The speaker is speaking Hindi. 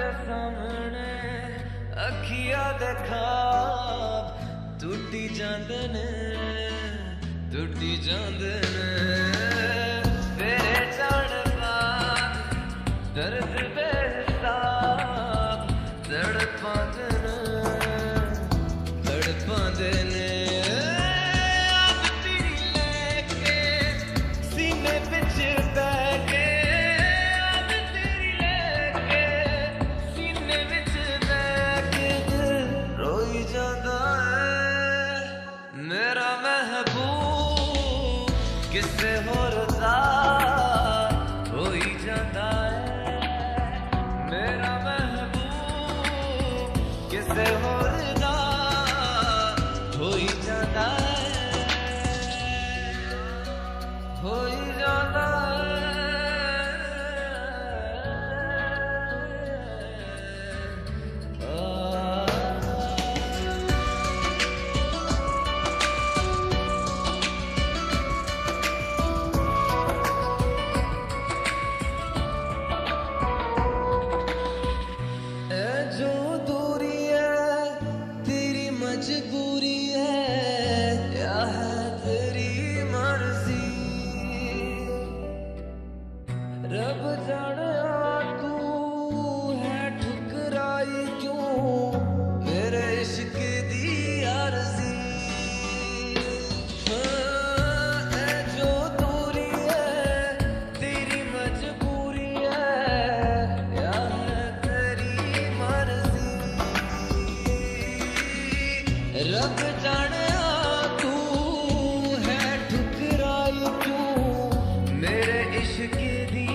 सामने अखियां देखा टूटी जांदे ने तेरे जान बाद दर्द बेहिसाब तड़पांदे ने अब तेरी लेके सीने बिच बह के अब तेरी लेके सीने बिच बह के रोई जांदा है मेरा महबूब किसे होर दा होई जांदा है मेरा महबूब किसे होर दा होई जांदा होई जांदा जो दूरी है तेरी मजबूरी है या है तेरी मर्जी रब जाने तू है ठुकराई क्यों मेरे इश्क दी अर्जी जो दूरी है तेरी मजबूरी है या है तेरी मर्जी रब जाने तू है ठुकराई क्यों मेरे इश्क दी